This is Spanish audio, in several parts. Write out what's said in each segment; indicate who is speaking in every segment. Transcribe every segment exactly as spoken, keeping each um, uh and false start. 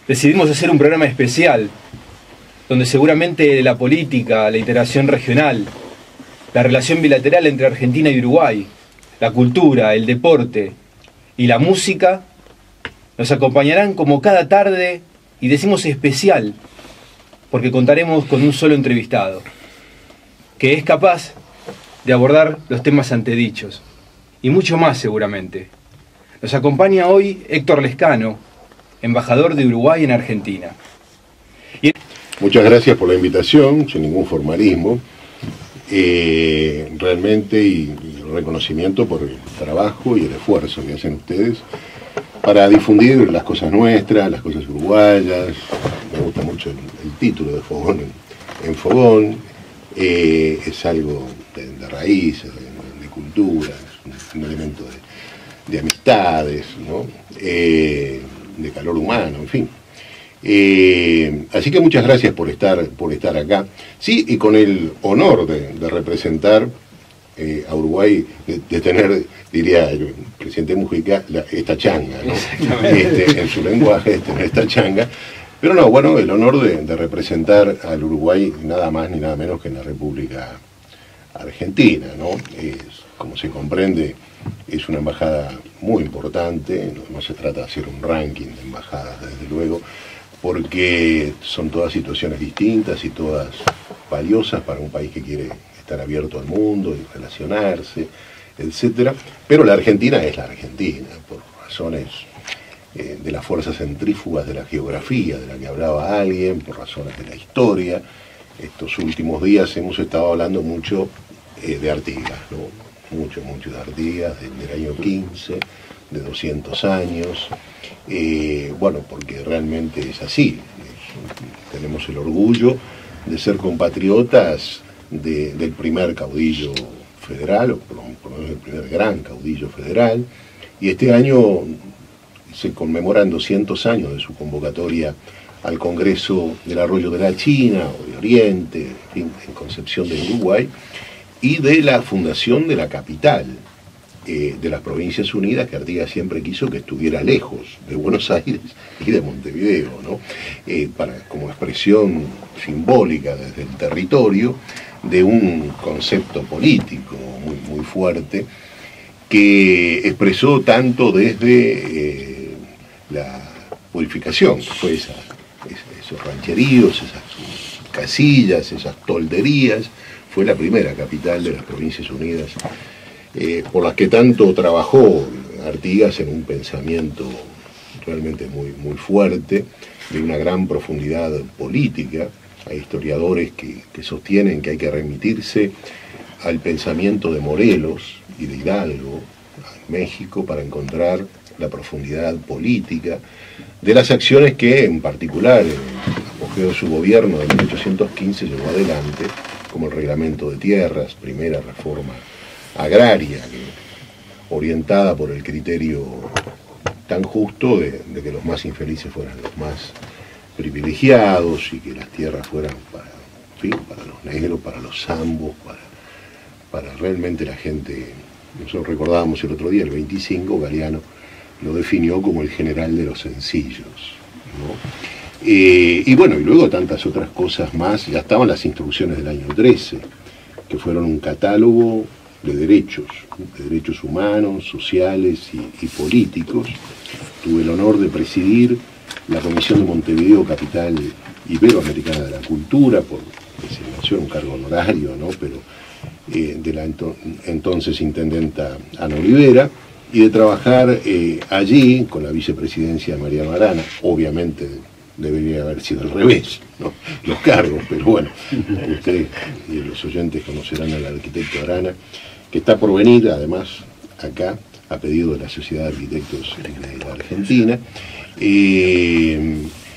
Speaker 1: decidimos hacer un programa especial, donde seguramente la política, la interacción regional, la relación bilateral entre Argentina y Uruguay, la cultura, el deporte y la música nos acompañarán como cada tarde, y decimos especial, porque contaremos con un solo entrevistado, que es capaz de abordar los temas antedichos, y mucho más seguramente. Nos acompaña hoy Héctor Lescano, embajador de Uruguay en Argentina. Y...
Speaker 2: Muchas gracias por la invitación, sin ningún formalismo, eh, realmente, y, y reconocimiento por el trabajo y el esfuerzo que hacen ustedes para difundir las cosas nuestras, las cosas uruguayas. Me gusta mucho el, el título de Fogón en, en Fogón, eh, es algo de, de raíces, de, de cultura, es un, un elemento de, de amistades, ¿no? eh, de calor humano, en fin. Eh, así que muchas gracias por estar, por estar acá. Sí, y con el honor de, de representar eh, a Uruguay, de, de tener, diría el presidente Mujica, la, esta changa, ¿no? Este, en su lenguaje, de tener esta changa. Pero no, bueno, el honor de, de representar al Uruguay nada más ni nada menos que en la República Argentina, ¿no? Es, como se comprende, es una embajada muy importante, no, no se trata de hacer un ranking de embajadas, desde luego, porque son todas situaciones distintas y todas valiosas para un país que quiere estar abierto al mundo y relacionarse, etcétera. Pero la Argentina es la Argentina, por razones eh, de las fuerzas centrífugas de la geografía, de la que hablaba alguien, por razones de la historia. Estos últimos días hemos estado hablando mucho eh, de Artigas, ¿no? Mucho, mucho de Artigas, del año quince, de doscientos años. Eh, bueno, porque realmente es así. Es, tenemos el orgullo de ser compatriotas de, del primer caudillo federal, o por, por lo menos el primer gran caudillo federal, y este año se conmemoran doscientos años de su convocatoria al Congreso del Arroyo de la China, o de Oriente, en fin, en Concepción del Uruguay, y de la fundación de la capital eh, de las Provincias Unidas, que Artigas siempre quiso que estuviera lejos de Buenos Aires y de Montevideo, ¿no? Eh, para, como expresión simbólica desde el territorio de un concepto político muy, muy fuerte, que expresó tanto desde eh, la purificación, que fue esa, esos rancheríos, esas casillas, esas tolderías. Fue la primera capital de las Provincias Unidas, eh, por las que tanto trabajó Artigas en un pensamiento realmente muy, muy fuerte, de una gran profundidad política. Hay historiadores que, que sostienen que hay que remitirse al pensamiento de Morelos y de Hidalgo, en México, para encontrar la profundidad política de las acciones que, en particular, en el apogeo de su gobierno de mil ochocientos quince llevó adelante, como el reglamento de tierras, primera reforma agraria, que, orientada por el criterio tan justo de, de que los más infelices fueran los más privilegiados y que las tierras fueran para, en fin, para los negros, para los zambos, para, para realmente la gente. Nosotros recordábamos el otro día, el veinticinco, Galeano lo definió como el general de los sencillos, ¿no? Eh, y bueno, y luego tantas otras cosas más. Ya estaban las instrucciones del año trece, que fueron un catálogo de derechos, de derechos humanos, sociales y, y políticos. Tuve el honor de presidir la Comisión de Montevideo, capital iberoamericana de la cultura, por designación, un cargo honorario, ¿no? Pero eh, de la ento entonces intendenta Ana Olivera, y de trabajar eh, allí con la vicepresidencia de Mariano Arana. Obviamente debería haber sido al revés, ¿no? Los cargos, pero bueno, ustedes y los oyentes conocerán al arquitecto Arana, que está por venir, además, acá, a pedido de la Sociedad de Arquitectos de la Argentina. Eh,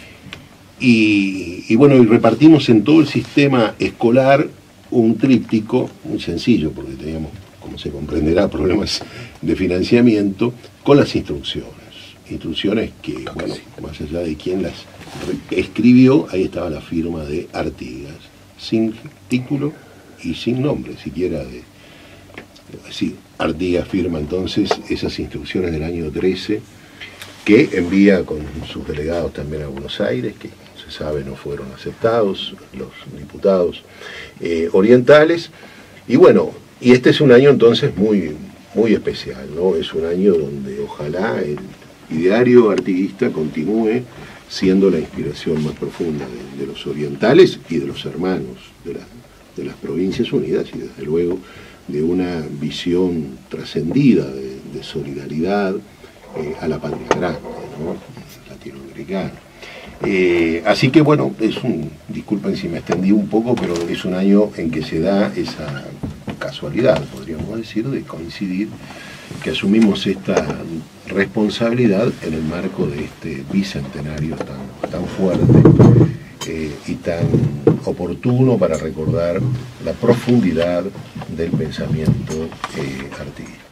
Speaker 2: y, y bueno, y repartimos en todo el sistema escolar un tríptico muy sencillo, porque teníamos, como se comprenderá, problemas de financiamiento, con las instrucciones. Instrucciones que, bueno, más allá de quién las escribió, ahí estaba la firma de Artigas, sin título y sin nombre siquiera de... Sí, Artigas firma entonces esas instrucciones del año trece, que envía con sus delegados también a Buenos Aires, que se sabe no fueron aceptados los diputados eh, orientales. Y bueno, y este es un año entonces muy, muy especial, ¿no? Es un año donde ojalá el ideario artiguista continúe siendo la inspiración más profunda de, de los orientales y de los hermanos de, la, de las Provincias Unidas, y desde luego de una visión trascendida de, de solidaridad eh, a la patria grande, ¿no? Latinoamericana. Eh, así que bueno, es un, disculpen si me extendí un poco, pero es un año en que se da esa casualidad, podríamos decir, de coincidir que asumimos esta responsabilidad en el marco de este bicentenario tan, tan fuerte eh, y tan oportuno para recordar la profundidad del pensamiento eh, artístico.